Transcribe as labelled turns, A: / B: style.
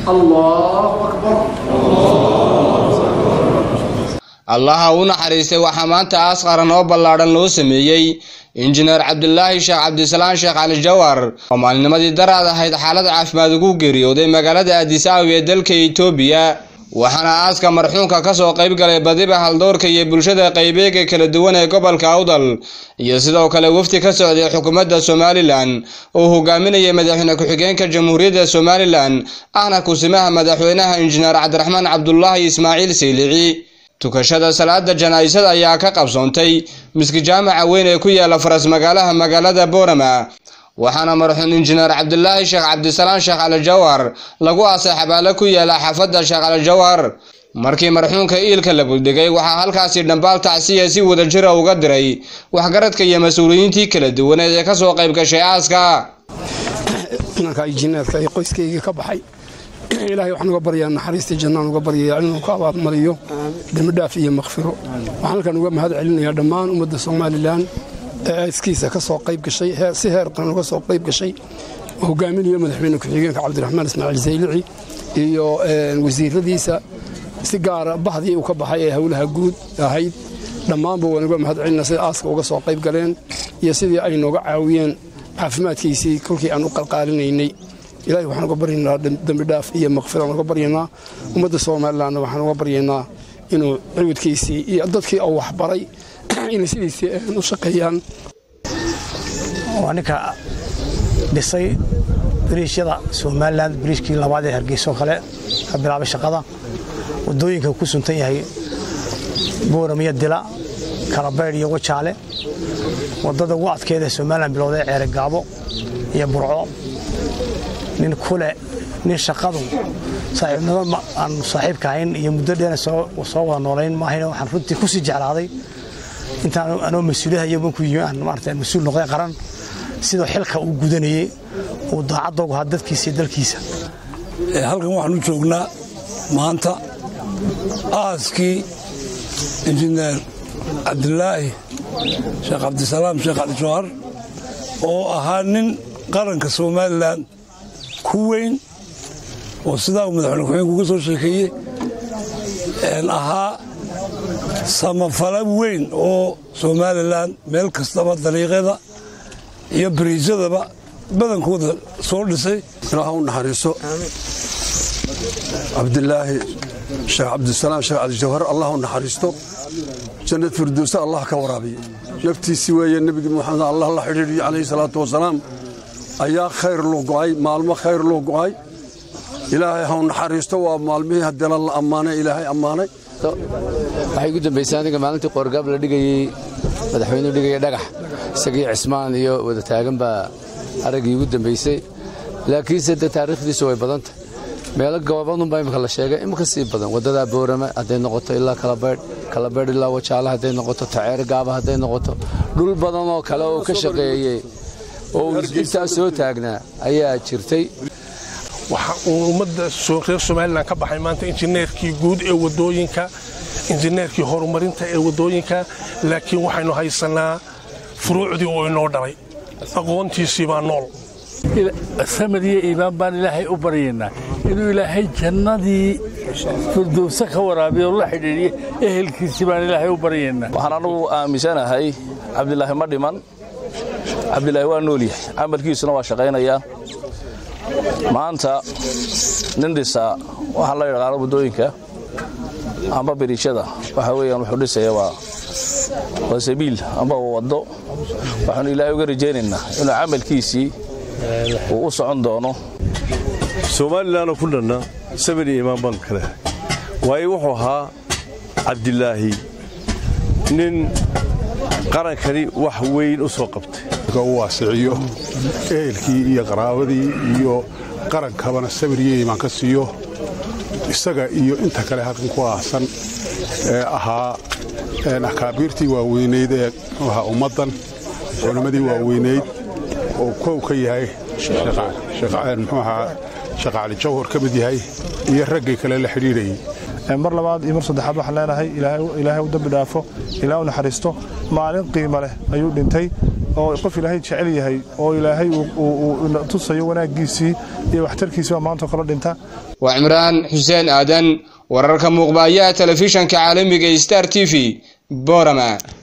A: الله أكبر
B: الله ونحرسه وحمانته أصغر نوبل لارن لو سميي إنجنير عبد الله شيخ عبد السلام شيخ علي الجوار ومعلمة دراسة هيدا حالة عافماد جوجري ودي مقالة أديس أبابا دلك إثيوبيا waxaana aaska marxuunka ka soo qayb galay badiba haldoorka iyo bulshada qaybeega kala duwan ee gobolka Awdal iyo sidoo kale wafti ka socday xukuumadda Somaliland oo hogaaminaya madaxweynaha ku-xigeenka Jamhuuriyadda Somaliland ahna kusimaha madaxweynaha Injineer Cabdiraxmaan Cabdullaahi Ismaaciil Saylici tukashada salaada janaasada ayaa ka qabsoontay miski jaamaca weyn ee ku yaala faras magaalada Boorama waxaana marxuun injineer Cabdullaahi Sheekh Cabdisalaam Sheekh Cali Jawhar lagu aasay xabaalo ku yaala xaafadda Sheekh Cali Jawhar markii marxuunka iilka la buldhigay waxa halkaas dhambaal tacsiya si wada jir ah uga diray waxgaradka iyo mas'uuliyiintii kala duwan ee ka soo qayb gashay aaska
C: ninka injineerka ay qoyskayga ka baxay ilaahay waxaan uga baryaa naxariista jannada uga baryaa inuu ka abaal mariyo damdaaf iyo maghfiro waxaan halkan uga mahad celinayaa dhammaan ummadda Soomaaliland iskiisa ka soo qayb gashay si heer qaran uga soo qayb gashay hogaaminaya madaxweynaha ku-xigeenka Cabdiraxmaan Ismaaciil Saylici iyo wasiiradiisa si gaar ah bahdii uu ka baxay ee hawlaha guud ahayd dhammaanba waan uga mahad celinaa sida aaska uga soo qayb galeen iyo sidii ay nooga caawiyeen caafimaadkiisii kolkii aan u qalqaalinaynay ilaahay waxaan uga baryaynaa dambi dhaaf iyo maghfiro uga baryaynaa ummadda Soomaaliland waxaan uga baryaynaa inuu ciwadkiisii iyo dadkii uu wax baray in sidiisii u shaqeeyaan
D: wanika dhisay bariishada Somaliland bariishkii labaad ee Hargeysa kale ka bilaabay shaqada wadooyinka ku suntan yahay Boorama iyo Dila Kalabeer iyo Wajaale wadada ugu adkeeda Somaliland bilowday ceer gaabo iyo Burco nin kule nin shaqadu saaxiibnimo aan saaxiibka ahayn iyo muddo dheer soo wada noolayn ma ahayn waxaan runtii ku sii jeclaaday intaan anoo mas'uuliyaha iyo ku yimid maartay mas'uul noqday qaran sidoo xilka uu gudanayay oo daacadoogu had dadkiisa dalkiisa
E: halkan waxaan u joognaa maanta aaskii injineer Cabdullaahi Sheekh Cabdisalaam Sheekh Cali Jawhar oo ahaa nin qaranka Somaliland ku weyn oo sidaa madaxweynaha ku-xigeenka uga soo sheekeeyay ahaa samafala weyn oo Somaliland meel kastaba dariiqada iyo bariijadaba badankooda soo dhisay
F: ilaahu naxariiso Cabdullaahi Sheekh Cabdisalaam Sheekh Cali Jawhar Allahu naxariisto jannat firdaws Allah ka waraabiyo naftiisi weeye nabiga Muhammad Allah la xiriiriyo alayhi salaatu wasalaam ayaa khayr loo go'ay maalmo khayr loo go'ay ilaahay ha naxariisto waa maalmihii hadii la amaanay ilaahay amaanay
G: waxay ugu dambeysay aniga maalintii qorgaab la dhigayay madaxweynuhu dhigay dhagax isagii Cismaan iyo wada taagan ba aragii ugu dambeysay laakiin sida taariikhdiisu way badan tahay meel goobadun baa imka la sheegay imka si badan wadada Boorama haday noqoto ilaa Kalabeer ilaa Wajaale haday noqoto Taceer Gaaba haday noqoto dhul badan oo kale oo ka shaqeeyay oo inta soo taagnaa ayaa jirtay
H: waxa ummadda Soomaaliland ka baxay maanta injineerkii guud ee wadooyinka injineerkii horumarinta ee wadooyinka laakiin waxaynu haysanaa furuucdii oo inoo dhalay aqoontiisii baa nool
I: samadiye iimaan baan ilaahay u baryaynaa inuu ilaahay jannadii firdawsa ka waraabiyo la xidhiidhiyo ehelkiisii baan ilaahay u baryaynaa
J: waxaan anigu aaminsanahay Cabdullaahi ma dhiman Cabdullaahi waa nool yahay amalkiisuna waa shaqaynayaa maanta nin dhisa waxa la yiraahdo wadooyinka amba bariishada waxa weeyaan wuxuu dhisayaa waa sabiil amba wado waxaan ilaahay uga rajaynaynaa inuu amalkiisii uu socon doono
K: Somaliland kullana sabri imaan ban kale way wuxuu ahaa Cabdullaahi nin qarankani wax weyn u soo qabtay
L: oo waasiyo eelkii iyo qaraabadii iyo qarankabana sabri imaan ka siiyo isaga iyo inta kale halkan ku aasan ahaa akaabirtii waaweyneed ee ummadan culimadii waaweyneed oo koow ka yahay Sheekh Cali Jawhar ka mid yahay iyo raggii kale la xiriirayay
A: mar labaad iyo mar saddexaad waxaan leenahay ilaahay u dambi dhaafo ilaahay u naxariisto maalin qiimo leh ayuu dhintay oo qof ilaahay jecel yahay oo ilaahay uu tusayo wanaagiisii iyo waxtarkiisii maanta kala dhinta
B: waa Cimraan Xuseen Aadan wararka muuqbaaya telefishanka caalamiga Star TV Boorama.